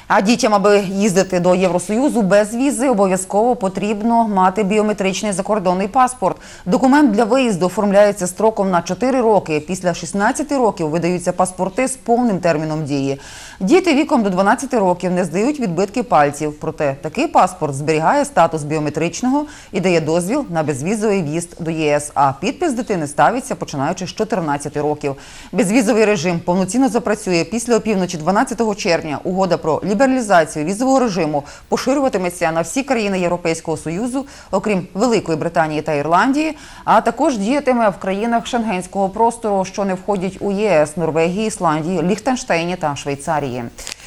А дітям, аби їздити до Євросоюзу без візи, обов'язково потрібно мати біометричний закордонний паспорт. Документ для виїзду оформляється строком на 4 роки. Після 16 років видаються паспорти з повним терміном дії. Діти віком до 12 років не здають відбитки пальців. Проте такий паспорт зберігає статус біометричного і дає дозвіл на безвізовий в'їзд до ЄС. А підпис дитини ставиться починаючи з 14 років. Безвізовий режим повноцінно запрацює після опівночі 12 червня. Угода про лібералізацію візового режиму поширюватиметься на всі країни Європейського Союзу, окрім Великої Британії та Ірландії, а також діятиме в країнах Шенгенського простору, що не входять у ЄС – Норвегії, Ісландії, Ліхтенштейні та Швейцарії.